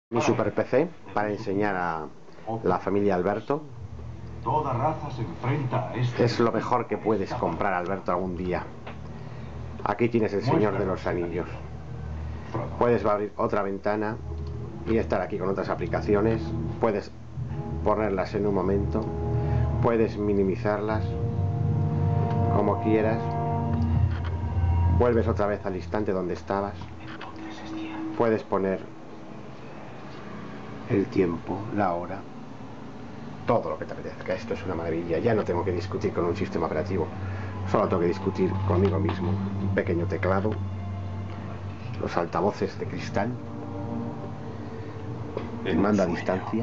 Mi super PC para enseñar a la familia Alberto. Toda raza se enfrenta a este. Es lo mejor que puedes comprar, Alberto, algún día. Aquí tienes el Señor de los Anillos. Puedes abrir otra ventana y estar aquí con otras aplicaciones. Puedes ponerlas en un momento. Puedes minimizarlas como quieras. Vuelves otra vez al instante donde estabas. Puedes poner el tiempo, la hora, todo lo que te apetezca. Esto es una maravilla. Ya no tengo que discutir con un sistema operativo, solo tengo que discutir conmigo mismo. Un pequeño teclado, los altavoces de cristal, el mando a distancia.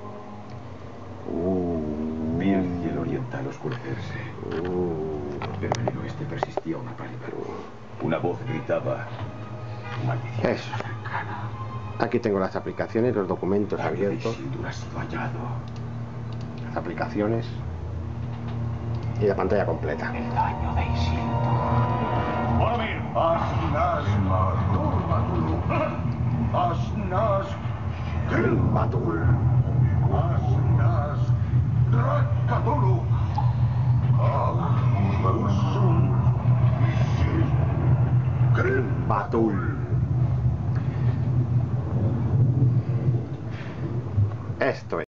Vi el cielo oriental oscurecerse, pero en el oeste persistía una pálida luz. Una voz gritaba: maldición. Eso. Aquí tengo las aplicaciones, los documentos abiertos, las aplicaciones y la pantalla completa. El daño de Isildur. Boromir. Asnas Durbatul. Asnas Gilbatul. Asnas Drakatulu. Usun Batul. Esto es.